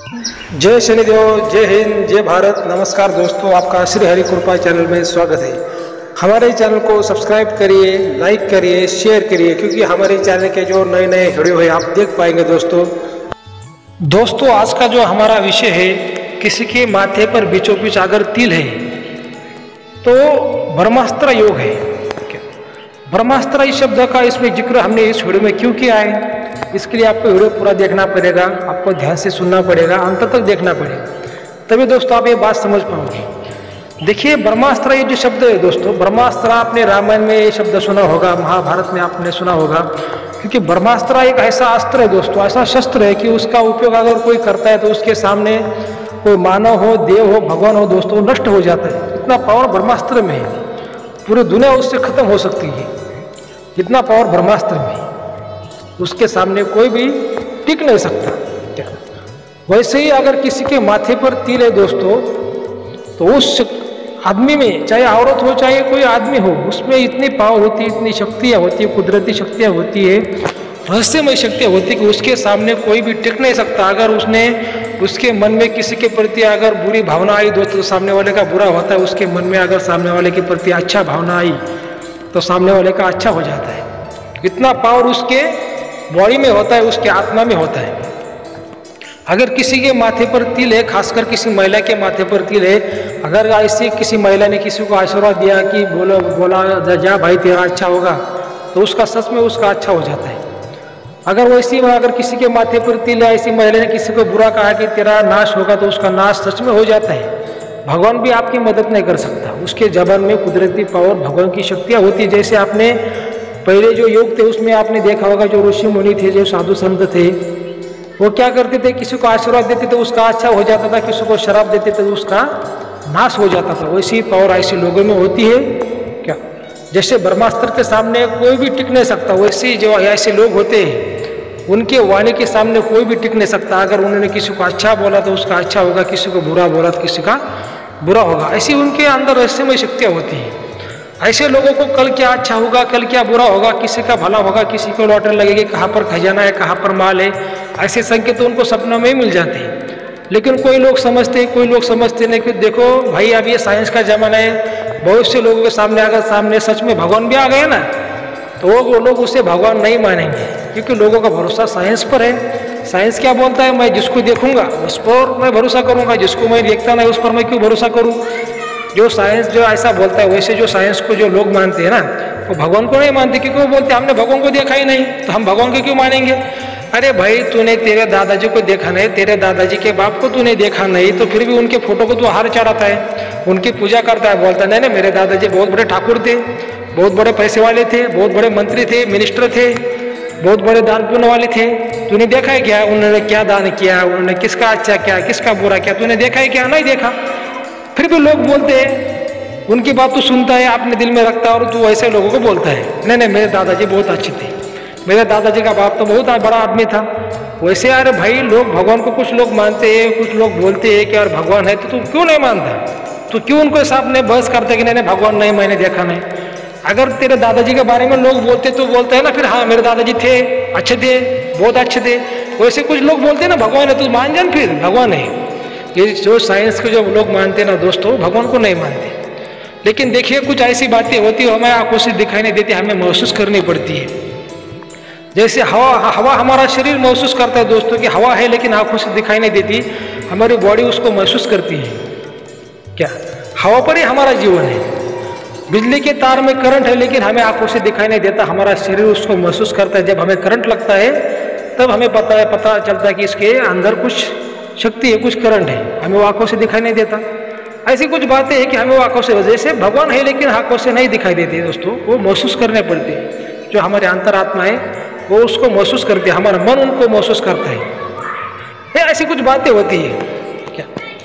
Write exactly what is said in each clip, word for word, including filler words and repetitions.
जय शनिदेव, जय हिंद, जय भारत। नमस्कार दोस्तों, आपका श्री हरि कृपा चैनल में स्वागत है। हमारे चैनल को सब्सक्राइब करिए, लाइक करिए, शेयर करिए, क्योंकि हमारे चैनल के जो नए नए वीडियो है आप देख पाएंगे। दोस्तों दोस्तों आज का जो हमारा विषय है, किसी के माथे पर बीचों बीच अगर तिल है तो ब्रह्मास्त्र योग है। ब्रह्मास्त्र इस शब्द का इसमें जिक्र हमने इस वीडियो में क्यों किया है, इसके लिए आपको वीडियो पूरा देखना पड़ेगा, आपको ध्यान से सुनना पड़ेगा, अंत तक देखना पड़ेगा, तभी दोस्तों आप ये बात समझ पाओगे। देखिए ब्रह्मास्त्र ये जो शब्द है दोस्तों, ब्रह्मास्त्र आपने रामायण में ये शब्द सुना होगा, महाभारत में आपने सुना होगा, क्योंकि ब्रह्मास्त्र एक ऐसा अस्त्र है दोस्तों, ऐसा शस्त्र है कि उसका उपयोग अगर कोई करता है तो उसके सामने कोई मानव हो, देव हो, भगवान हो दोस्तों, नष्ट हो जाता है। इतना पावर ब्रह्मास्त्र में है, पूरी दुनिया उससे खत्म हो सकती है, इतना पावर ब्रह्मास्त्र में है, उसके सामने कोई भी टिक नहीं सकता। वैसे ही अगर किसी के माथे पर तिल है दोस्तों, तो उस आदमी में, चाहे औरत हो चाहे कोई आदमी हो, उसमें इतनी पावर होती है, इतनी शक्तियाँ होती है, कुदरती शक्तियाँ होती है, रहस्यमय शक्तियाँ होती है कि उसके सामने कोई भी टिक नहीं सकता। अगर उसने उसके मन में किसी के प्रति अगर बुरी भावना आई दोस्तों, तो सामने वाले का बुरा होता है, उसके मन में अगर सामने वाले के प्रति अच्छा भावना आई तो सामने वाले का अच्छा हो जाता है। इतना पावर उसके बॉडी में होता है, उसके आत्मा में होता है। अगर किसी के माथे पर तिल है, खासकर किसी महिला के माथे पर तिल है, अगर ऐसे किसी महिला ने किसी को आशीर्वाद दिया कि बोलो बोला जा भाई तेरा अच्छा होगा, तो उसका सच में उसका अच्छा हो जाता है। अगर वैसी अगर किसी के माथे पर तिल है, ऐसी महिला ने किसी को बुरा कहा कि तेरा नाश होगा, तो उसका नाश सच में हो जाता है। भगवान भी आपकी मदद नहीं कर सकता, उसके जबान में कुदरती पावर भगवान की शक्तियाँ होती है। जैसे आपने पहले जो योग थे उसमें आपने देखा होगा, जो ऋषि मुनि थे, जो साधु संत थे, वो क्या करते थे, किसी को आशीर्वाद देते थे उसका अच्छा हो जाता था, किसी को शराब देते थे तो उसका नाश हो जाता था। वैसी पावर ऐसे लोगों में होती है क्या, जैसे ब्रह्मास्त्र के सामने कोई भी टिक नहीं सकता, वैसे जो ऐसे लोग होते हैं उनके वाणी के सामने कोई भी टिक नहीं सकता। अगर उन्होंने किसी को अच्छा बोला तो उसका अच्छा होगा, किसी को बुरा बोला तो किसी का बुरा होगा। ऐसी उनके अंदर रहस्यमय शक्तियाँ होती हैं। ऐसे लोगों को कल क्या अच्छा होगा, कल क्या बुरा होगा, किसी का भला होगा, किसी को लॉटरी लगेगी, कहाँ पर खजाना है, कहाँ पर माल है, ऐसे संकेत तो उनको सपनों में ही मिल जाते हैं। लेकिन कोई लोग समझते हैं, कोई लोग समझते नहीं कि देखो भाई अब ये साइंस का जमाना है, बहुत से लोगों के सामने अगर सामने सच में भगवान भी आ गए ना, तो वो लोग उसे भगवान नहीं मानेंगे, क्योंकि लोगों का भरोसा साइंस पर है। साइंस क्या बोलता है, मैं जिसको देखूंगा उस पर मैं भरोसा करूंगा, जिसको मैं देखता नहीं उस पर मैं क्यों भरोसा करूं। जो साइंस जो ऐसा बोलता है, वैसे जो साइंस को जो लोग मानते हैं ना, वो भगवान को नहीं मानते, क्योंकि वो बोलते हमने भगवान को देखा ही नहीं, तो हम भगवान को क्यों मानेंगे। अरे भाई तूने तेरे दादाजी को देखा नहीं, तेरे दादाजी के बाप को तूने देखा नहीं, तो फिर भी उनके फोटो को तू हार चढ़ाता है, उनकी पूजा करता है, बोलता नहीं नहीं मेरे दादाजी बहुत बड़े ठाकुर थे, बहुत बड़े पैसे वाले थे, बहुत बड़े मंत्री थे, मिनिस्टर थे, बहुत बड़े दान पुण्य वाले थे। तूने देखा है क्या उन्होंने क्या दान किया, उन्होंने किसका अच्छा किया, किसका बुरा किया, तूने देखा है क्या, नहीं देखा। फिर भी लोग बोलते हैं, उनकी बात तो सुनता है, अपने दिल में रखता है, और तू ऐसे लोगों को बोलता है नहीं नहीं मेरे दादाजी बहुत अच्छे थे, मेरे दादाजी का बाप तो बहुत बड़ा आदमी था। वैसे यार भाई लोग भगवान को कुछ लोग मानते हैं, कुछ लोग बोलते हैं कि यार भगवान है, तो तू क्यों नहीं मानता, तो क्यों उनको सामने बहस करते कि नहीं नहीं भगवान नहीं, मैंने देखा नहीं। अगर तेरे दादाजी के बारे में लोग बोलते तो बोलते हैं ना, फिर हाँ मेरे दादाजी थे, अच्छे थे, बहुत अच्छे थे। वैसे कुछ लोग बोलते हैं ना भगवान है, तो मान जान फिर भगवान है। ये जो साइंस के जो लोग मानते हैं ना दोस्तों, भगवान को नहीं मानते। लेकिन देखिए कुछ ऐसी बातें होती है हमें आंखों से दिखाई नहीं देती, हमें महसूस करनी पड़ती है। जैसे हवा हवा हमारा शरीर महसूस करता है दोस्तों कि हवा है, लेकिन आंखों से दिखाई नहीं देती, हमारी बॉडी उसको महसूस करती है। क्या हवा पर ही हमारा जीवन है। बिजली के तार में करंट है, लेकिन हमें आंखों से दिखाई नहीं देता, हमारा शरीर उसको महसूस करता है। जब हमें करंट लगता है तब हमें पता है पता चलता है कि इसके अंदर कुछ शक्ति है, कुछ करंट है, हमें वो आंखों से दिखाई नहीं देता। ऐसी कुछ बातें हैं कि हमें वो आंखों से, जैसे भगवान है लेकिन आंखों से नहीं दिखाई देती दोस्तों, वो महसूस करने पड़ती है। जो हमारे अंतरात्मा है वो उसको महसूस करती है, हमारा मन उनको महसूस करता है। ये ऐसी कुछ बातें होती है। क्या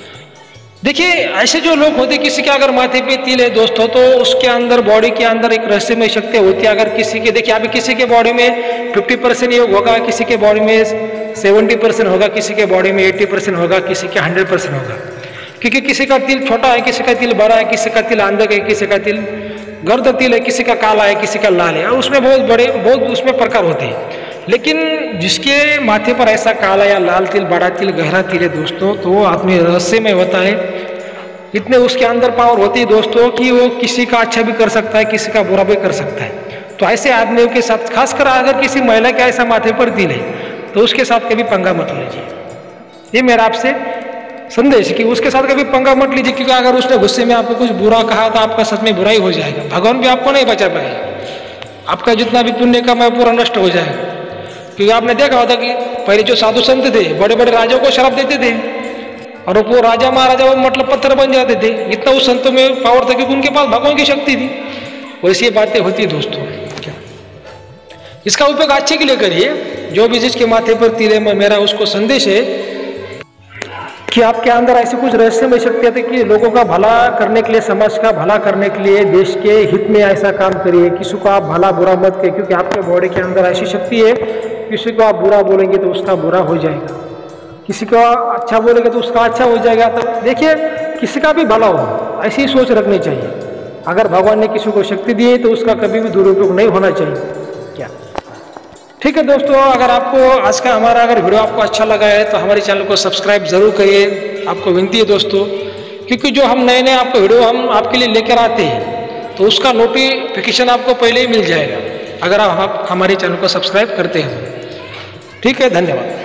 देखिए ऐसे जो लोग होते, किसी के अगर माथे पे तिल है दोस्तों, तो उसके अंदर बॉडी के अंदर एक रहस्यमय शक्ति होती है। अगर किसी के देखिए अभी किसी के बॉडी में फिफ्टी परसेंट योग होगा, किसी के बॉडी में सेवेंटी परसेंट होगा, किसी के बॉडी में एट्टी परसेंट होगा, किसी के हंड्रेड परसेंट होगा। क्योंकि किसी का तिल छोटा है, किसी का तिल बड़ा है, किसी का तिल अंधक है, किसी का तिल गर्द तिल है, किसी का काला है, किसी का लाल है, और उसमें बहुत बड़े बहुत उसमें प्रकार होते हैं। लेकिन जिसके माथे पर ऐसा काला या लाल तिल, बड़ा तिल, गहरा तिल है दोस्तों, तो वो आदमी रहस्यमय होता है। इतने उसके अंदर पावर होती है दोस्तों कि वो किसी का अच्छा भी कर सकता है, किसी का बुरा भी कर सकता है। तो ऐसे आदमियों के साथ, खासकर अगर किसी महिला के ऐसा माथे पर तिल है, तो उसके साथ कभी पंगा मत लीजिए। ये मेरा आपसे संदेश कि उसके साथ कभी पंगा मत लीजिए, क्योंकि अगर उसने गुस्से में आपको कुछ बुरा कहा तो आपका सच में बुराई हो जाएगा। भगवान भी आपको नहीं बचा पाएगा, आपका जितना भी पुण्य का मैं पूरा नष्ट हो जाएगा। क्योंकि आपने देखा होता कि पहले जो साधु संत थे, बड़े बड़े राजाओं को शराब देते थे और वो राजा महाराजा वो मतलब पत्थर बन जाते थे। इतना उस संतों में पावर था क्योंकि उनके पास भगवान की शक्ति थी। वैसी बातें होती है दोस्तों। क्या इसका उपयोग अच्छे के लिए करिए। जो भी जिसके माथे पर तिल है, मेरा उसको संदेश है कि आपके अंदर ऐसी कुछ रहस्यमय शक्तियाँ थी कि लोगों का भला करने के लिए, समाज का भला करने के लिए, देश के हित में ऐसा काम करिए। किसी को आप भला बुरा मत करिए, क्योंकि आपके बॉडी के अंदर ऐसी शक्ति है, किसी को आप बुरा बोलेंगे तो उसका बुरा हो जाएगा, किसी को अच्छा बोलेंगे तो उसका अच्छा हो जाएगा। तो देखिए, किसी का भी भला हो, ऐसी सोच रखनी चाहिए। अगर भगवान ने किसी को शक्ति दी है तो उसका कभी भी दुरुपयोग नहीं होना चाहिए। क्या ठीक है दोस्तों, अगर आपको आज का हमारा अगर वीडियो आपको अच्छा लगा है तो हमारे चैनल को सब्सक्राइब जरूर करिए। आपको विनती है दोस्तों, क्योंकि जो हम नए नए आपको वीडियो हम आपके लिए लेकर आते हैं तो उसका नोटिफिकेशन आपको पहले ही मिल जाएगा, अगर आप हमारे चैनल को सब्सक्राइब करते हैं। ठीक है, धन्यवाद।